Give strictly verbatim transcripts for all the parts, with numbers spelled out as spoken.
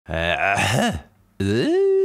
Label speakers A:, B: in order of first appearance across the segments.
A: Äh, äh.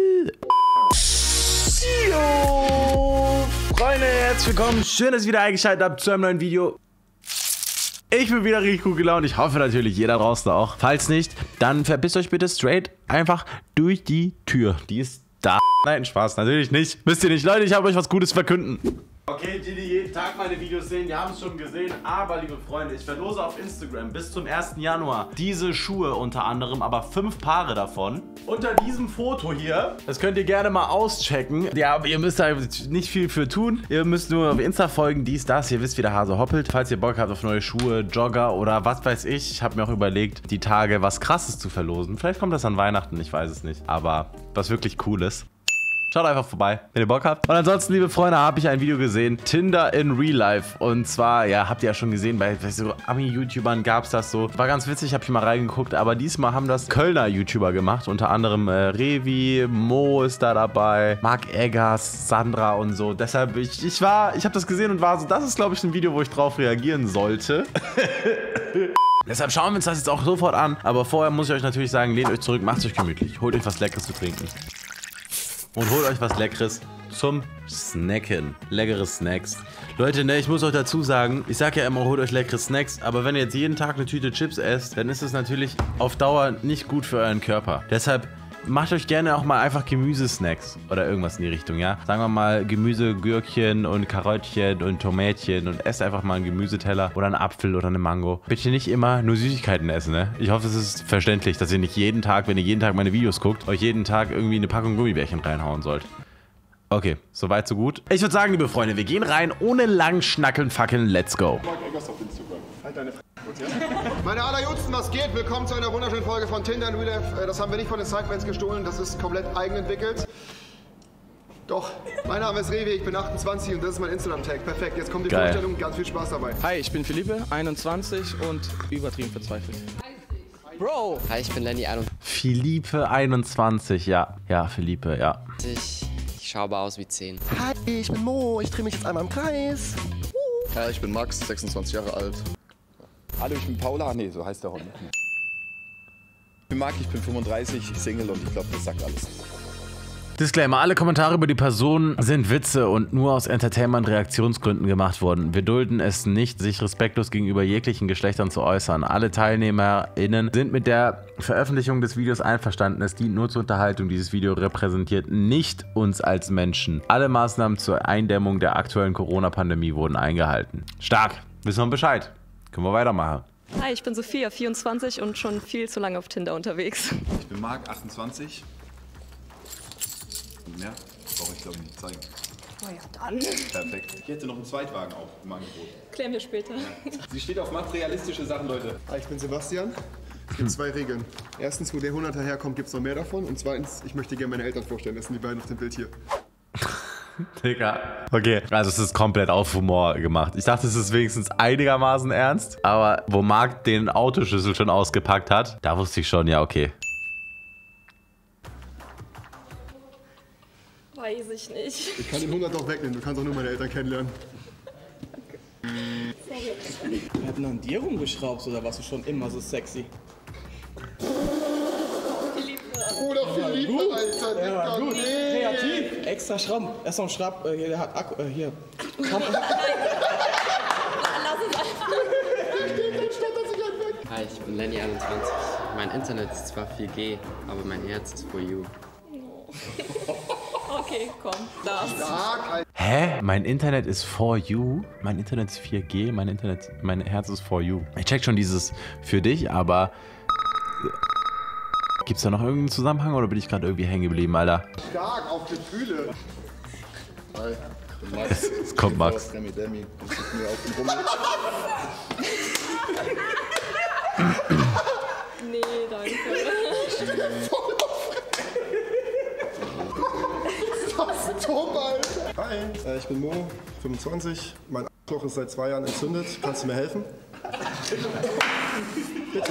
A: Jo, Freunde, herzlich willkommen. Schön, dass ihr wieder eingeschaltet habt zu einem neuen Video. Ich bin wieder richtig gut gelaunt. Ich hoffe natürlich, jeder draußen auch. Falls nicht, dann verpisst euch bitte straight einfach durch die Tür. Die ist da. Nein, Spaß, natürlich nicht. Wisst ihr nicht, Leute, ich habe euch was Gutes verkünden. Okay, die, die jeden Tag meine Videos sehen, die haben es schon gesehen. Aber, liebe Freunde, ich verlose auf Instagram bis zum ersten Januar diese Schuhe unter anderem, aber fünf Paare davon. Unter diesem Foto hier, das könnt ihr gerne mal auschecken. Ja, ihr müsst da nicht viel für tun. Ihr müsst nur auf Insta folgen, dies, das. Ihr wisst, wie der Hase hoppelt. Falls ihr Bock habt auf neue Schuhe, Jogger oder was weiß ich. Ich habe mir auch überlegt, die Tage was Krasses zu verlosen. Vielleicht kommt das an Weihnachten, ich weiß es nicht. Aber was wirklich Cooles. Schaut einfach vorbei, wenn ihr Bock habt. Und ansonsten, liebe Freunde, habe ich ein Video gesehen. Tinder in Real Life. Und zwar, ja, habt ihr ja schon gesehen, bei, bei so Ami-YouTubern gab es das so. War ganz witzig, habe ich mal reingeguckt. Aber diesmal haben das Kölner YouTuber gemacht. Unter anderem äh, Revi, Mo ist da dabei, Marc Eggers, Sandra und so. Deshalb, ich, ich war, ich habe das gesehen und war so, das ist, glaube ich, ein Video, wo ich drauf reagieren sollte. Deshalb schauen wir uns das jetzt auch sofort an. Aber vorher muss ich euch natürlich sagen, lehnt euch zurück, macht es euch gemütlich. Holt euch was Leckeres zu trinken. Und holt euch was Leckeres zum Snacken. Leckere Snacks. Leute, ne, ich muss euch dazu sagen, ich sag ja immer, holt euch leckere Snacks, aber wenn ihr jetzt jeden Tag eine Tüte Chips esst, dann ist es natürlich auf Dauer nicht gut für euren Körper. Deshalb macht euch gerne auch mal einfach Gemüsesnacks oder irgendwas in die Richtung, ja? Sagen wir mal Gemüse, Gürkchen und Karottchen und Tomätchen und esst einfach mal einen Gemüseteller oder einen Apfel oder eine Mango. Bitte nicht immer nur Süßigkeiten essen, ne? Ich hoffe, es ist verständlich, dass ihr nicht jeden Tag, wenn ihr jeden Tag meine Videos guckt, euch jeden Tag irgendwie eine Packung Gummibärchen reinhauen sollt. Okay, soweit so gut. Ich würde sagen, liebe Freunde, wir gehen rein ohne lang schnackeln, fackeln, let's go.
B: Halt deine F*** kurz, ja? Meine allerjüngsten, was geht? Willkommen zu einer wunderschönen Folge von Tinder in Real Life. Das haben wir nicht von den Sidemates gestohlen, das ist komplett eigenentwickelt. Doch, mein Name ist Revi, ich bin achtundzwanzig und das ist mein Instagram-Tag. Perfekt, jetzt kommt die
A: Geil.
B: Vorstellung, ganz viel Spaß dabei.
C: Hi, ich bin Philippe, einundzwanzig und übertrieben verzweifelt. Bro!
D: Hi, ich bin Lenny, einundzwanzig.
A: Philippe einundzwanzig, ja. Ja, Philippe, ja.
D: Ich schaue aber aus wie zehn.
E: Hi, ich bin Mo, ich drehe mich jetzt einmal im Kreis.
F: Ja, ich bin Max, sechsundzwanzig Jahre alt.
G: Hallo, ich bin Paula. Nee, so heißt der Hund. Ich bin Marc, ich bin fünfunddreißig, Single und ich glaube, das sagt alles.
A: Disclaimer, alle Kommentare über die Person sind Witze und nur aus Entertainment-Reaktionsgründen gemacht worden. Wir dulden es nicht, sich respektlos gegenüber jeglichen Geschlechtern zu äußern. Alle TeilnehmerInnen sind mit der Veröffentlichung des Videos einverstanden. Es dient nur zur Unterhaltung. Dieses Video repräsentiert nicht uns als Menschen. Alle Maßnahmen zur Eindämmung der aktuellen Corona-Pandemie wurden eingehalten. Stark, wissen wir Bescheid. Können wir weitermachen.
H: Hi, ich bin Sophia, vierundzwanzig und schon viel zu lange auf Tinder unterwegs.
I: Ich bin Marc, achtundzwanzig. Mehr brauche ich glaube ich nicht zeigen.
H: Oh ja, dann.
I: Perfekt. Ich hätte noch einen Zweitwagen auch im Angebot.
H: Klären wir später. Ja.
I: Sie steht auf materialistische Sachen, Leute.
B: Hi, ich bin Sebastian. Es gibt zwei Regeln. Erstens, wo der hunderter herkommt, gibt es noch mehr davon. Und zweitens, ich möchte gerne meine Eltern vorstellen. Das sind die beiden auf dem Bild hier.
A: Digga. Okay, also es ist komplett auf Humor gemacht. Ich dachte, es ist wenigstens einigermaßen ernst. Aber wo Marc den Autoschlüssel schon ausgepackt hat, da wusste ich schon, ja okay.
H: Weiß ich nicht.
B: Ich kann den hundert auch wegnehmen, du kannst auch nur meine Eltern kennenlernen.
H: Sorry.
C: Wir hatten an dir rumgeschraubt oder warst du schon immer so sexy?
B: Bruder Philippe, Alter,
C: Ja,
B: Digga,
C: gut.
B: nee.
C: Kreativ. Extra Schrauben. Erst noch ein Schraub. Äh, hier, der hat Akku. Äh, hier. Komm.
H: Lass es einfach.
D: Hi, ich bin Lenny, einundzwanzig. Mein Internet ist zwar vier G, aber mein Herz ist for you.
H: Okay, komm, das.
A: Hä? Mein Internet ist for you? Mein Internet ist vier G? Mein Internet, mein Herz ist for you. Ich check schon dieses für dich, aber... Gibt's da noch irgendeinen Zusammenhang oder bin ich gerade irgendwie hängen geblieben, Alter?
B: Stark auf Gefühle.
F: Hi, ich bin Max.
A: Es kommt Max.
F: Demi, Demi. Ich sitze mir auf dem Rummel.
H: Nee, danke.
B: Das ist dumm, Alter. Hi, äh, ich bin Mo, fünfundzwanzig. Mein Arschloch ist seit zwei Jahren entzündet. Kannst du mir helfen? Bitte.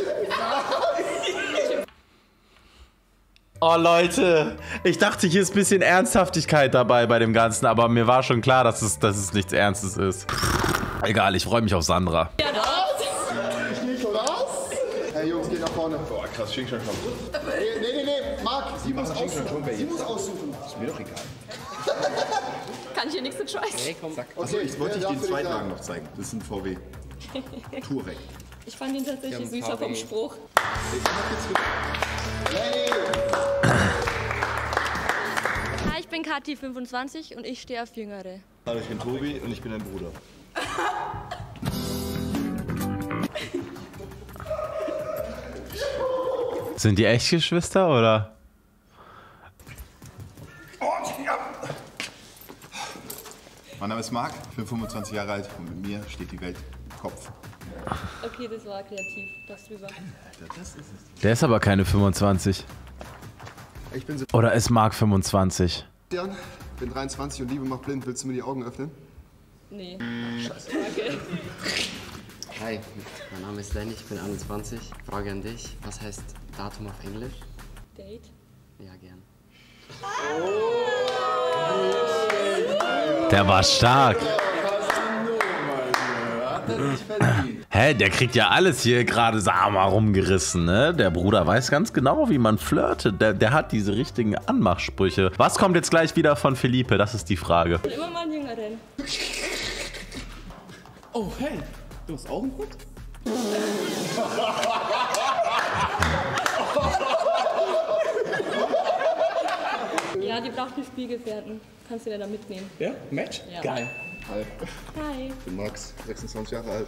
A: Oh Leute, ich dachte, hier ist ein bisschen Ernsthaftigkeit dabei bei dem Ganzen, aber mir war schon klar, dass es, dass es nichts Ernstes ist. Egal, ich freue mich auf Sandra.
H: Ja, das.
B: Ich nicht, oder was? Hey Jungs, geht nach vorne.
I: Boah, krass, schick schon.
B: Nee, Marc, sie muss aussuchen. Sie muss aussuchen.
G: Ist mir doch egal.
H: Kann ich hier nichts entscheiden?
D: Hey, komm.
B: Okay,
I: Achso, ich wollte
B: wer
I: dich den
B: darf für dich
I: Zweitwagen
B: sagen?
I: noch zeigen. Das ist ein V W. Touareg.
H: Ich fand ihn tatsächlich
D: Ja,
H: süßer vom
D: Papi.
H: Spruch.
J: Hi, ich bin Kathi, fünfundzwanzig und ich stehe auf Jüngere.
F: Hallo, ich bin Tobi und ich bin dein Bruder.
A: Sind die echt Geschwister oder?
I: Mein Name ist Marc, ich bin fünfundzwanzig Jahre alt und mit mir steht die Welt im Kopf.
H: Okay, das war kreativ. Das drüber.
A: Der ist aber keine fünfundzwanzig.
B: Ich bin
A: Oder ist Marc fünfundzwanzig?
B: Sebastian, bin dreiundzwanzig und Liebe macht blind. Willst du mir die Augen öffnen?
H: Nee.
B: Scheiße.
H: Okay.
D: Hi, mein Name ist Lenny, ich bin einundzwanzig. Frage an dich, was heißt Datum auf Englisch?
H: Date?
D: Ja, gern.
A: Der war stark. Hä, der kriegt ja alles hier gerade, sag mal, rumgerissen, ne? Der Bruder weiß ganz genau, wie man flirtet. Der, der hat diese richtigen Anmachsprüche. Was kommt jetzt gleich wieder von Felipe? Das ist die Frage.
H: Und immer mal einen Jüngeren.
C: Oh, hey, du hast Augenbrot?
H: Ja, die braucht einen Spielgefährten. Kannst du den da mitnehmen?
C: Ja, Match?
H: Ja.
C: Geil.
F: Hi,
H: Hi.
F: ich bin Max, sechsundzwanzig Jahre alt.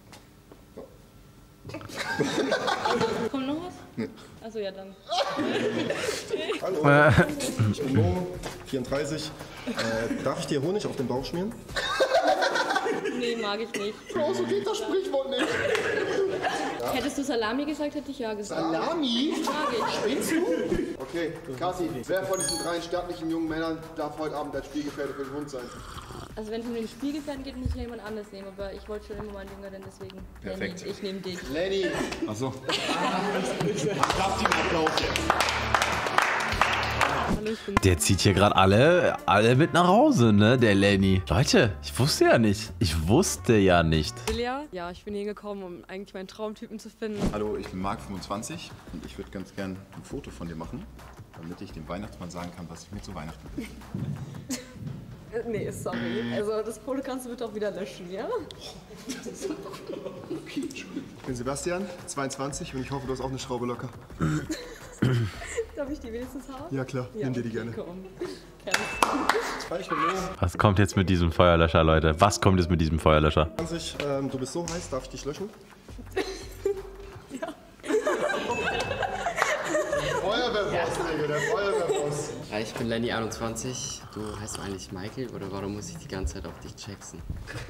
H: Kommt noch was? Nee. Achso, ja dann.
F: Hallo, ich bin Mo, vierunddreißig. Äh, darf ich dir Honig auf den Bauch schmieren?
H: Nee, mag ich nicht.
B: Oh, so geht das Sprichwort nicht.
H: Hättest du Salami gesagt, hätte ich ja gesagt.
B: Salami?
H: Mag ich.
B: Spinnst du? Okay, Kathi, wer von diesen drei stattlichen jungen Männern darf heute Abend dein Spielgefährte für den Hund sein?
H: Also wenn es um den Spielgefährten geht, muss ich ja jemand anderes nehmen, aber ich wollte schon immer mal einen Jüngeren, deswegen.
I: Perfekt.
H: Lenny, ich nehme dich.
B: Lenny.
I: Achso.
H: Hallo, ich bin
A: Der zieht hier gerade alle, alle mit nach Hause, ne, der Lenny. Leute, ich wusste ja nicht. Ich wusste ja nicht.
H: Julia. Ja, ich bin hier gekommen, um eigentlich meinen Traumtypen zu finden.
I: Hallo, ich bin Marc, fünfundzwanzig und ich würde ganz gern ein Foto von dir machen, damit ich dem Weihnachtsmann sagen kann, was ich mir zu Weihnachten wünsche.
H: Nee, sorry. Also das Foto kannst du bitte auch wieder löschen, ja?
B: Ich bin Sebastian, zweiundzwanzig und ich hoffe, du hast auch eine Schraube locker.
H: Darf ich die wenigstens haben?
B: Ja klar, nimm dir die gerne.
H: Komm.
F: Hi, ich bin Mo,
A: Was kommt jetzt mit diesem Feuerlöscher, Leute? Was kommt jetzt mit diesem Feuerlöscher?
F: zwanzig. Ähm, du bist so heiß, darf ich dich löschen?
B: Feuerwehrboss, Digga, der Feuerwehrboss.
D: Hi, ich bin Lenny, einundzwanzig. Du heißt du eigentlich Michael oder warum muss ich die ganze Zeit auf dich checksen?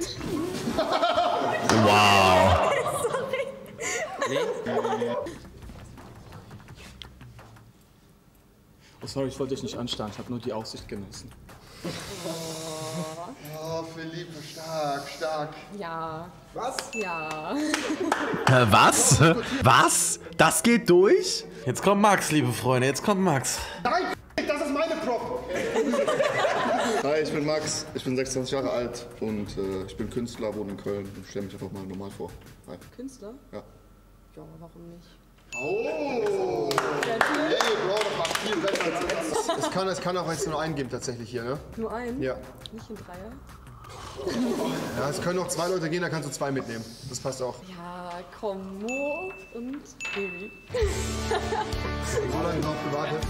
A: Wow.
D: Nee?
C: Oh, sorry, ich wollte dich nicht anstarren. Ich habe nur die Aussicht genossen.
B: Oh, Philippe, stark, stark.
H: Ja.
B: Was?
H: Ja.
A: Äh, was? Was? Das geht durch? Jetzt kommt Max, liebe Freunde, jetzt kommt Max.
B: Nein, das ist meine Prop.
F: Hi, ich bin Max, ich bin sechsundzwanzig Jahre alt und äh, ich bin Künstler, wohne in Köln und stelle mich einfach mal normal vor. Hi.
H: Künstler?
F: Ja.
H: Ja, warum nicht?
B: Oh. Hey, Bro, das macht viel besser als das. Es kann, es kann auch jetzt nur einen geben tatsächlich hier, ne?
H: Nur einen?
B: Ja.
H: Nicht ein Dreier?
B: Ja, es können noch zwei Leute gehen, da kannst du zwei mitnehmen. Das passt auch.
H: Ja, komm, Mo und Baby.
B: So lange drauf gewartet.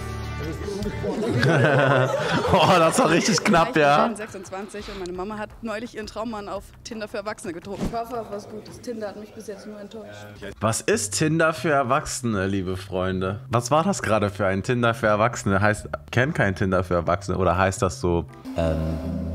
A: Oh, das war richtig knapp, ja.
K: Ich bin sechsundzwanzig und meine Mama hat neulich ihren Traummann auf Tinder für Erwachsene getroffen.
H: Ich hoffe auf was Gutes. Tinder hat mich bis jetzt nur enttäuscht.
A: Was ist Tinder für Erwachsene, liebe Freunde? Was war das gerade für ein Tinder für Erwachsene? Heißt, kennt kein Tinder für Erwachsene oder heißt das so? Ähm.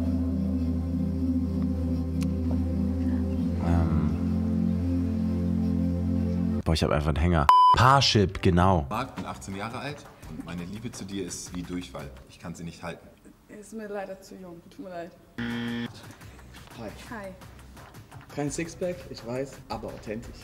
A: ähm boah, ich habe einfach einen Hänger. Parship, genau.
I: Marc, bin achtzehn Jahre alt und meine Liebe zu dir ist wie Durchfall. Ich kann sie nicht halten.
K: Er ist mir leider zu jung, tut mir leid.
C: Hi.
K: Hi.
C: Kein Sixpack, ich weiß, aber authentisch.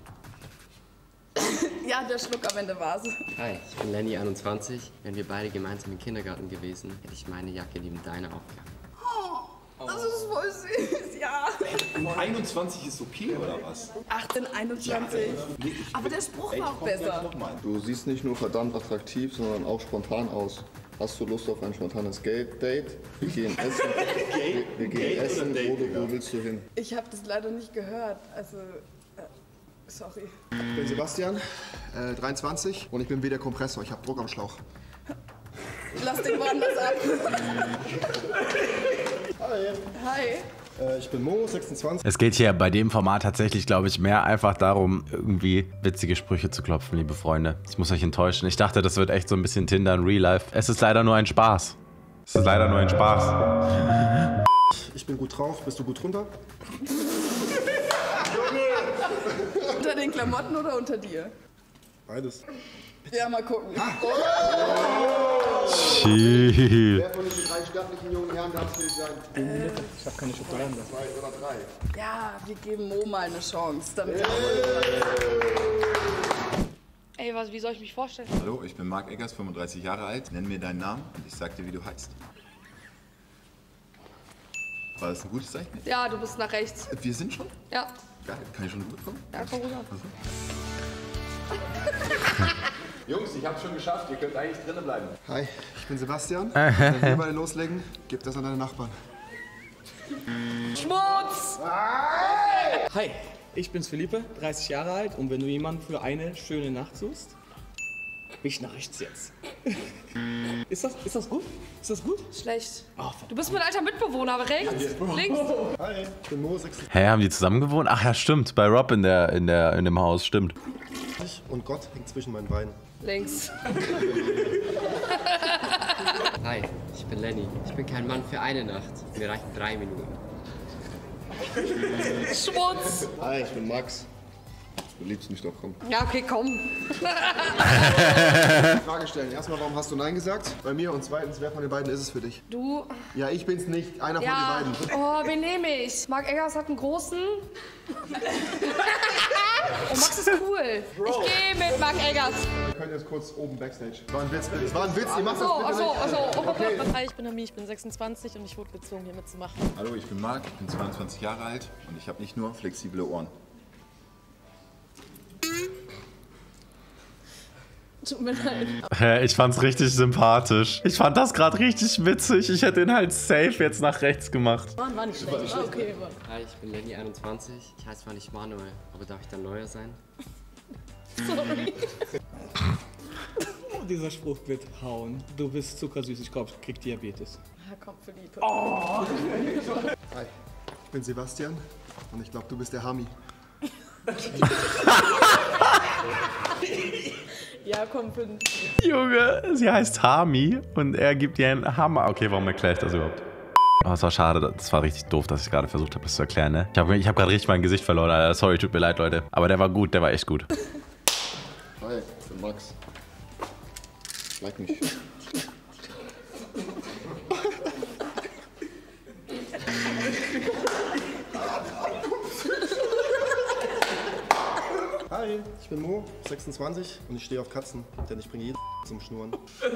K: Ja, der Schluck am Ende war's.
D: Hi, ich bin Lenny, einundzwanzig. Wären wir beide gemeinsam im Kindergarten gewesen, hätte ich meine Jacke neben deiner aufgehangen.
K: Oh. Das ist voll süß, ja.
I: einundzwanzig ist okay, oder was?
K: achtzehn, einundzwanzig.
I: Nee,
K: Aber der Spruch war auch besser.
F: Du siehst nicht nur verdammt attraktiv, sondern auch spontan aus. Hast du Lust auf ein spontanes Date? Wir gehen essen. Wir, wir gehen essen. Wo, wo willst du hin?
K: Ich habe das leider nicht gehört. Also, äh, sorry.
B: Ich bin Sebastian, äh, dreiundzwanzig und ich bin wie der Kompressor. Ich habe Druck am Schlauch.
K: Lass den woanders ab.
B: Hi.
K: Hi.
B: Äh, ich bin Mo, sechsundzwanzig.
A: Es geht hier bei dem Format tatsächlich, glaube ich, mehr einfach darum, irgendwie witzige Sprüche zu klopfen, liebe Freunde. Ich muss euch enttäuschen. Ich dachte, das wird echt so ein bisschen Tinder in Real Life. Es ist leider nur ein Spaß. Es ist leider nur ein Spaß.
B: Ich bin gut drauf. Bist du gut runter?
K: Unter den Klamotten oder unter dir?
B: Beides.
K: Ja, mal gucken.
A: Chill.
B: Wer von diesen drei stattlichen jungen Herren darf es nicht sein?
K: Äh,
C: Ich hab keine Schokolade.
B: Zwei oder drei.
K: Ja, wir geben Mo mal eine Chance. Damit
J: Ey, was, wie soll ich mich vorstellen?
I: Hallo, ich bin Marc Eggers, fünfunddreißig Jahre alt. Nenn mir deinen Namen und ich sag dir, wie du heißt. War das ein gutes Zeichen?
J: Ja, du bist nach rechts.
I: Wir sind schon?
J: Ja.
I: Geil, kann ich schon rüberkommen?
J: Ja, komm rüber.
I: Jungs, ich hab's schon geschafft. Ihr könnt eigentlich drinnen bleiben.
B: Hi, ich bin Sebastian. Wenn wir beide loslegen, gib das an deine Nachbarn.
J: Schmutz!
C: Hi, ich bin's Philippe, dreißig Jahre alt und wenn du jemanden für eine schöne Nacht suchst, ich nach rechts jetzt. Ist das, ist das gut? Ist das gut?
J: Schlecht. Du bist mein alter Mitbewohner, aber rechts, links.
B: Hi, ich bin Mo, sechsundzwanzig
A: Hä, haben die zusammen gewohnt? Ach ja, stimmt. Bei Rob in, der, in, der, in dem Haus, stimmt.
B: und Gott hängt zwischen meinen Beinen.
J: Links.
D: Hi, ich bin Lenny. Ich bin kein Mann für eine Nacht. Mir reichen drei Minuten.
J: Schmutz!
F: Hi, ich bin Max. Du liebst mich doch, komm.
J: Ja, okay, komm.
B: Frage stellen. Erstmal, warum hast du Nein gesagt? Bei mir. Und zweitens, wer von den beiden ist es für dich?
J: Du.
B: Ja, ich bin's nicht. Einer
J: Ja.
B: von den beiden.
J: Oh, wen nehme ich? Marc Eggers hat einen großen. Oh, Max ist cool. Ich gehe mit Marc Eggers.
B: Wir können jetzt kurz oben Backstage. War ein Witz, es war ein Witz. Ihr macht
J: Achso,
B: das bitte
J: achso,
B: nicht.
J: achso.
B: Okay.
J: Hi, ich bin Ami, ich bin sechsundzwanzig und ich wurde gezwungen, hier mitzumachen.
I: Hallo, ich bin Marc, ich bin zweiundzwanzig Jahre alt und ich habe nicht nur flexible Ohren.
J: Tut mir leid.
A: Hä, ich fand's richtig sympathisch. Ich fand das gerade richtig witzig. Ich hätte ihn halt safe jetzt nach rechts gemacht.
J: Mann, war nicht schlecht. War okay, Mann.
D: Hi, ich bin Lenny, einundzwanzig. Ich heiße zwar nicht Manuel, aber darf ich dann neuer sein?
J: Sorry.
C: Oh, dieser Spruch wird hauen. Du bist zuckersüß, ich glaube, ich krieg Diabetes.
J: Ja, komm, Philippe.
C: Oh.
B: Hi, ich bin Sebastian und ich glaube, du bist der Hami.
J: Ja, komm, Philippe.
A: Junge, sie heißt Hami und er gibt ihr einen Hammer. Okay, warum erkläre ich das überhaupt? Oh, es war schade, das war richtig doof, dass ich gerade versucht habe, das zu erklären, ne? Ich habe ich hab gerade richtig mein Gesicht verloren, Alter. Sorry, tut mir leid, Leute. Aber der war gut, der war echt gut.
F: Hi, ich bin Max. Like mich.
B: Hi, ich bin Mo, sechsundzwanzig und ich stehe auf Katzen, denn ich bringe jeden zum Schnurren.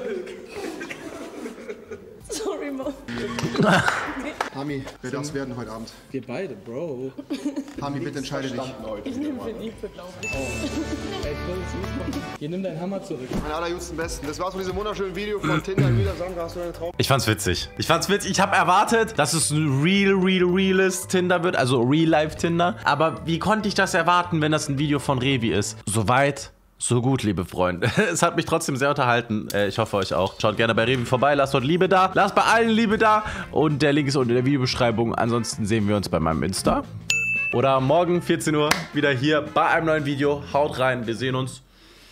J: Sorry, Mo.
B: Hami, wer darf es werden heute Abend?
C: Wir beide, Bro.
B: Hami, bitte entscheide dich.
J: Ich nehme Philippe, glaube ich.
C: Ey, Bro, hier, nimm deinen Hammer zurück.
B: Meine allerjüngsten Besten. Das war's von diesem wunderschönen Video von Tinder. Wieder Sandra, hast du deine Traum?
A: Ich fand's witzig. Ich fand's witzig. Ich habe erwartet, dass es ein real, real, realist Tinder wird, also real-life Tinder. Aber wie konnte ich das erwarten, wenn das ein Video von Revi ist? Soweit, so gut, liebe Freunde. Es hat mich trotzdem sehr unterhalten. Ich hoffe, euch auch. Schaut gerne bei Revi vorbei, lasst dort Liebe da. Lasst bei allen Liebe da. Und der Link ist unten in der Videobeschreibung. Ansonsten sehen wir uns bei meinem Insta. Oder morgen, vierzehn Uhr, wieder hier bei einem neuen Video. Haut rein, wir sehen uns.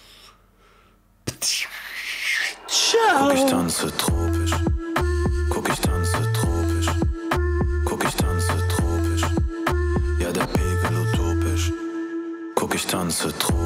A: Ciao.
L: Guck, ich tanze tropisch. Guck, ich tanze tropisch. Guck, ich tanze tropisch. Ja, der Pegel utopisch. Guck, ich tanze tropisch.